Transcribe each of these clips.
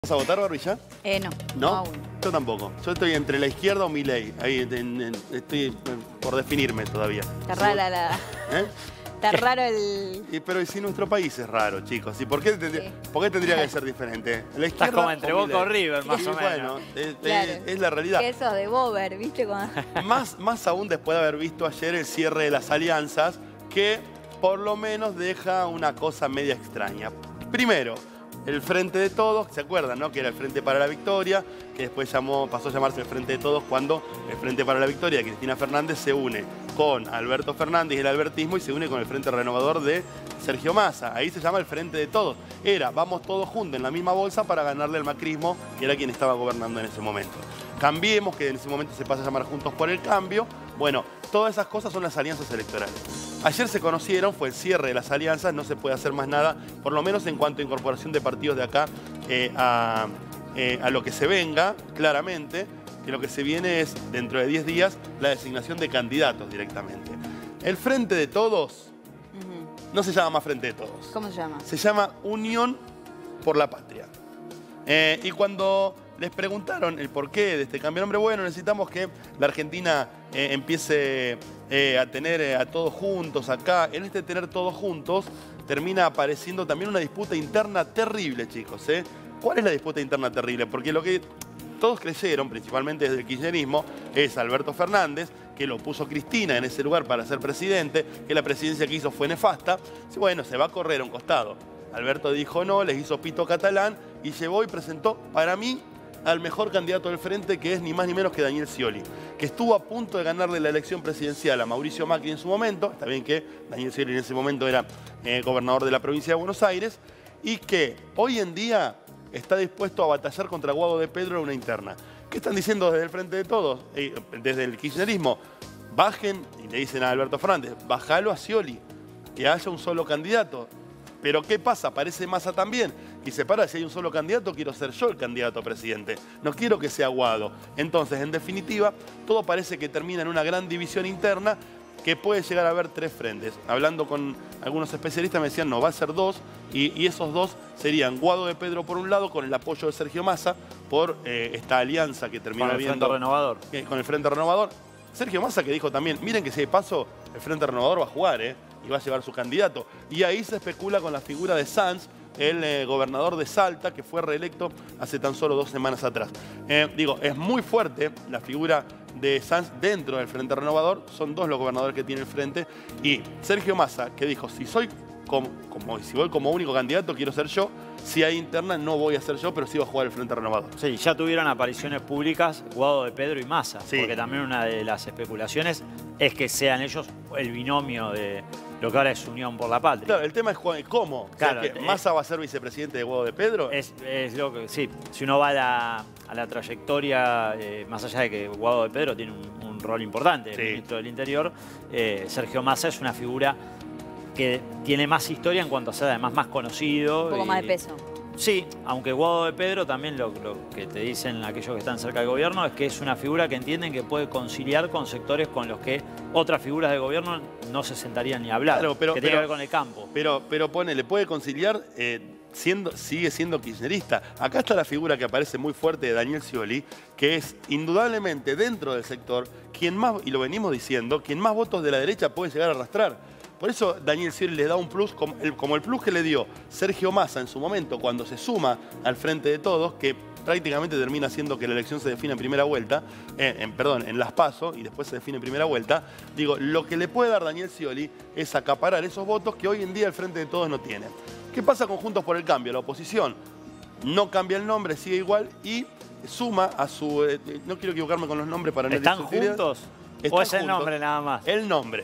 ¿Vas a votar, Barbilla? No, ¿No? no aún. Yo tampoco. Yo estoy entre la izquierda o Milei. Ahí estoy por definirme todavía. Está rara la... ¿Eh? Está raro el... Pero si nuestro país es raro, chicos. ¿Y por qué tendría que ser diferente? La izquierda. Estás como entre Boca o River, más o menos. Bueno, Claro. es la realidad. Que eso de Bober, ¿viste? Más aún después de haber visto ayer el cierre de las alianzas, que por lo menos deja una cosa media extraña. Primero, el Frente de Todos, ¿se acuerdan, no? Que era el Frente para la Victoria, que después pasó a llamarse el Frente de Todos cuando el Frente para la Victoria de Cristina Fernández se une con Alberto Fernández y el albertismo y se une con el Frente Renovador de Sergio Massa. Ahí se llama el Frente de Todos. Vamos todos juntos en la misma bolsa para ganarle al macrismo, que era quien estaba gobernando en ese momento. Cambiemos, que en ese momento se pasa a llamar Juntos por el Cambio. Bueno, todas esas cosas son las alianzas electorales. Ayer se conocieron, fue el cierre de las alianzas, no se puede hacer más nada, por lo menos en cuanto a incorporación de partidos de acá a lo que se venga, claramente, que lo que se viene es, dentro de 10 días, la designación de candidatos directamente. El Frente de Todos no se llama más Frente de Todos. ¿Cómo se llama? Se llama Unión por la Patria. Y cuando les preguntaron el porqué de este cambio de nombre, bueno, necesitamos que la Argentina empiece a tener a todos juntos acá. En este tener todos juntos termina apareciendo también una disputa interna terrible, chicos. ¿Cuál es la disputa interna terrible? Porque lo que todos creyeron, principalmente desde el kirchnerismo, es Alberto Fernández, que lo puso Cristina en ese lugar para ser presidente, que la presidencia que hizo fue nefasta. Bueno, se va a correr a un costado. Alberto dijo no, les hizo pito catalán y llevó y presentó, para mí, al mejor candidato del frente, que es ni más ni menos que Daniel Scioli, que estuvo a punto de ganarle la elección presidencial a Mauricio Macri en su momento. Está bien que Daniel Scioli en ese momento era gobernador de la provincia de Buenos Aires y que hoy en día está dispuesto a batallar contra Guado de Pedro en una interna. ¿Qué están diciendo desde el Frente de Todos? Desde el kirchnerismo. Bajen, y le dicen a Alberto Fernández, bajalo a Scioli, que haya un solo candidato. Pero ¿qué pasa? Aparece Massa también. Y se para, si hay un solo candidato, quiero ser yo el candidato a presidente. No quiero que sea Guado. Entonces, en definitiva, todo parece que termina en una gran división interna que puede llegar a haber 3 frentes. Hablando con algunos especialistas me decían, no, va a ser 2. Y esos 2 serían Guado de Pedro por un lado, con el apoyo de Sergio Massa, por esta alianza que terminó con el Frente Renovador. Con el Frente Renovador. Sergio Massa que dijo también, miren que si de paso el Frente Renovador va a jugar, y va a llevar su candidato. Y ahí se especula con la figura de Sanz, el gobernador de Salta, que fue reelecto hace tan solo 2 semanas atrás. Es muy fuerte la figura de Sanz dentro del Frente Renovador. Son 2 los gobernadores que tiene el Frente. Y Sergio Massa, que dijo, si voy como único candidato, quiero ser yo. Si hay interna, no voy a ser yo, pero sí voy a jugar el Frente Renovador. Sí, ya tuvieron apariciones públicas Guado de Pedro y Massa. Sí. Porque también una de las especulaciones es que sean ellos el binomio de lo que ahora es Unión por la Patria. Claro, el tema es cómo. Claro, o sea, que ¿Massa va a ser vicepresidente de Guado de Pedro? Es lo que, sí, si uno va a la trayectoria, más allá de que Guado de Pedro tiene un rol importante, el ministro del Interior, Sergio Massa es una figura que tiene más historia en cuanto a ser además más conocido. Un poco más de peso. Sí, aunque Guado de Pedro también lo que te dicen aquellos que están cerca del gobierno es que es una figura que entienden que puede conciliar con sectores con los que otras figuras de gobierno no se sentarían ni a hablar, claro, que tiene que ver con el campo. Pero ponele, puede conciliar, sigue siendo kirchnerista. Acá está la figura que aparece muy fuerte de Daniel Scioli, que es indudablemente dentro del sector quien más, y lo venimos diciendo, quien más votos de la derecha puede llegar a arrastrar. Por eso Daniel Scioli le da un plus, como el plus que le dio Sergio Massa en su momento cuando se suma al Frente de Todos, que prácticamente termina haciendo que la elección se define en primera vuelta, en las PASO, y después se define en primera vuelta. Digo, lo que le puede dar Daniel Scioli es acaparar esos votos que hoy en día el Frente de Todos no tiene. ¿Qué pasa con Juntos por el Cambio? La oposición no cambia el nombre, sigue igual y suma a su... no quiero equivocarme con los nombres para no ¿Están discutir. juntos? ¿Están ¿O es el juntos? nombre nada más? El nombre.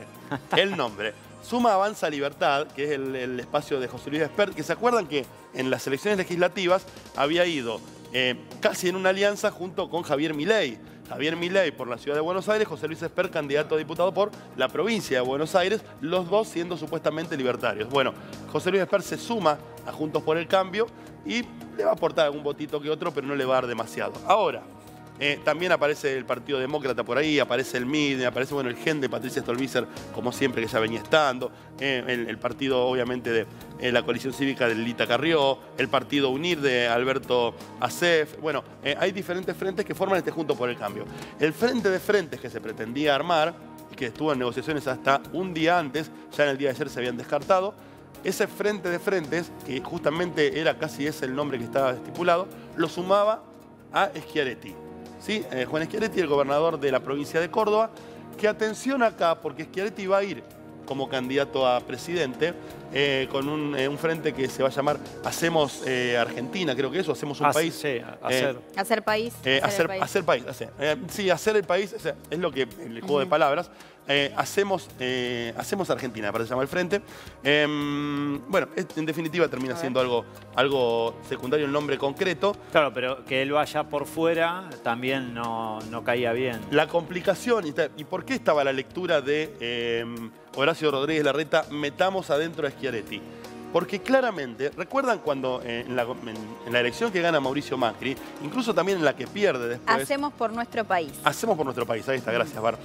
Suma Avanza Libertad, que es el espacio de José Luis Espert, que se acuerdan que en las elecciones legislativas había ido casi en una alianza junto con Javier Milei. Javier Milei por la ciudad de Buenos Aires, José Luis Espert candidato a diputado por la provincia de Buenos Aires, los 2 siendo supuestamente libertarios. Bueno, José Luis Espert se suma a Juntos por el Cambio y le va a aportar algún votito que otro, pero no le va a dar demasiado. Ahora, También aparece el Partido Demócrata por ahí, aparece el MID, aparece bueno, el GEN de Patricia Stolbizer, como siempre, que ya venía estando, el partido, obviamente, de la coalición cívica de Lita Carrió, el partido UNIR de Alberto Acef. Bueno, hay diferentes frentes que forman este Juntos por el Cambio. El frente de frentes que se pretendía armar, y que estuvo en negociaciones hasta un día antes, ya en el día de ayer se habían descartado, ese frente de frentes, que justamente era casi ese el nombre que estaba estipulado, lo sumaba a Schiaretti. ¿Sí? Juan Schiaretti, el gobernador de la provincia de Córdoba, que atención acá, porque Schiaretti va a ir como candidato a presidente con un frente que se va a llamar Hacemos Argentina, creo que eso, Hacemos un País. Sí, hacer país. Hacer país. Sí, hacer el país, o sea, es lo que el juego de palabras. Hacemos Argentina, para que se llama el frente. Bueno, en definitiva termina siendo algo secundario el nombre concreto. Claro, pero que él vaya por fuera también no caía bien. La complicación, ¿y por qué estaba la lectura de Horacio Rodríguez Larreta, metamos adentro a Schiaretti? Porque claramente, ¿recuerdan cuando en la elección que gana Mauricio Macri, incluso también en la que pierde después? Hacemos por nuestro país. Hacemos por nuestro país, ahí está, gracias, Bar.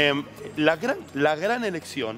La gran elección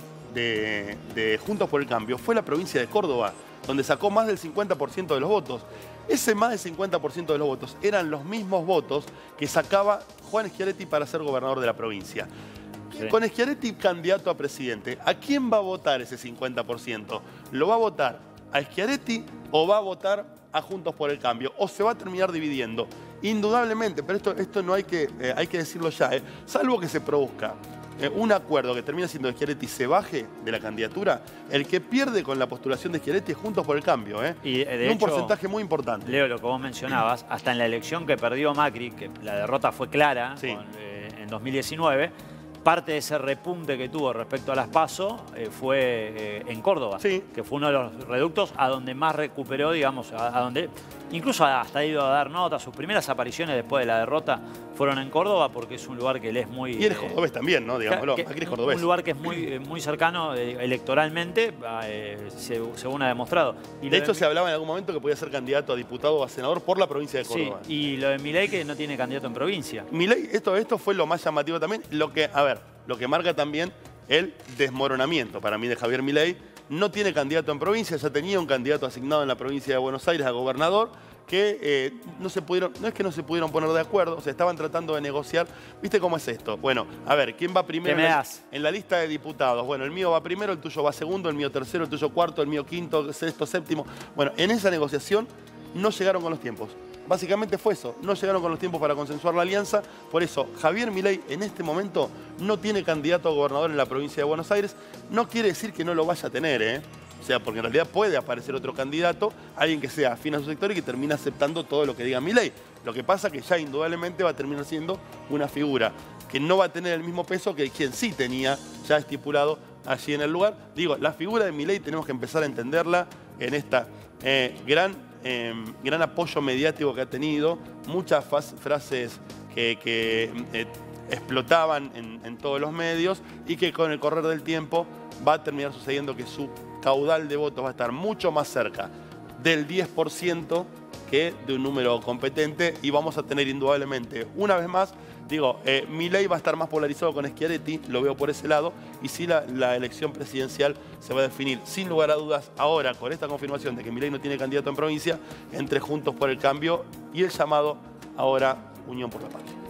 de Juntos por el Cambio fue la provincia de Córdoba, donde sacó más del 50% de los votos. Ese más del 50% de los votos eran los mismos votos que sacaba Juan Schiaretti para ser gobernador de la provincia. Sí. Con Schiaretti candidato a presidente, ¿a quién va a votar ese 50%? ¿Lo va a votar a Schiaretti o va a votar a Juntos por el Cambio? ¿O se va a terminar dividiendo? Indudablemente, pero esto no hay que decirlo ya, salvo que se produzca un acuerdo que termina siendo que Schiaretti se baje de la candidatura, el que pierde con la postulación de Schiaretti es Juntos por el Cambio, y de un hecho, porcentaje muy importante. Leo, lo que vos mencionabas, hasta en la elección que perdió Macri, que la derrota fue clara sí. En 2019, parte de ese repunte que tuvo respecto a las PASO fue en Córdoba, sí. que fue uno de los reductos a donde más recuperó, digamos, a donde incluso hasta ha ido a dar notas. Sus primeras apariciones después de la derrota fueron en Córdoba porque es un lugar que él es muy... Y él es cordobés también, ¿no? Digámoslo, Macri es cordobés. Un lugar que es muy cercano electoralmente, según ha demostrado. Y de hecho, se hablaba en algún momento que podía ser candidato a diputado o a senador por la provincia de Córdoba. Sí, y lo de Milei que no tiene candidato en provincia. Milei, esto fue lo más llamativo también. Lo que marca también el desmoronamiento para mí de Javier Milei. No tiene candidato en provincia, ya tenía un candidato asignado en la provincia de Buenos Aires a gobernador que no es que no se pudieron poner de acuerdo, o sea, estaban tratando de negociar. ¿Viste cómo es esto? Bueno, a ver, ¿quién va primero en la lista de diputados? Bueno, el mío va primero, el tuyo va segundo, el mío tercero, el tuyo cuarto, el mío quinto, sexto, séptimo. Bueno, en esa negociación no llegaron con los tiempos. Básicamente fue eso, no llegaron con los tiempos para consensuar la alianza. Por eso, Javier Milei en este momento no tiene candidato a gobernador en la provincia de Buenos Aires. No quiere decir que no lo vaya a tener, O sea, porque en realidad puede aparecer otro candidato, alguien que sea afín a su sector y que termine aceptando todo lo que diga Milei. Lo que pasa es que ya indudablemente va a terminar siendo una figura que no va a tener el mismo peso que quien sí tenía ya estipulado allí en el lugar. Digo, la figura de Milei tenemos que empezar a entenderla en esta gran apoyo mediático que ha tenido, muchas frases que explotaban en todos los medios y que con el correr del tiempo va a terminar sucediendo que su caudal de votos va a estar mucho más cerca del 10% que de un número competente y vamos a tener indudablemente, una vez más, Milei va a estar más polarizado con Schiaretti, lo veo por ese lado, y sí la elección presidencial se va a definir, sin lugar a dudas, ahora con esta confirmación de que Milei no tiene candidato en provincia, entre Juntos por el Cambio y el llamado ahora Unión por la Patria.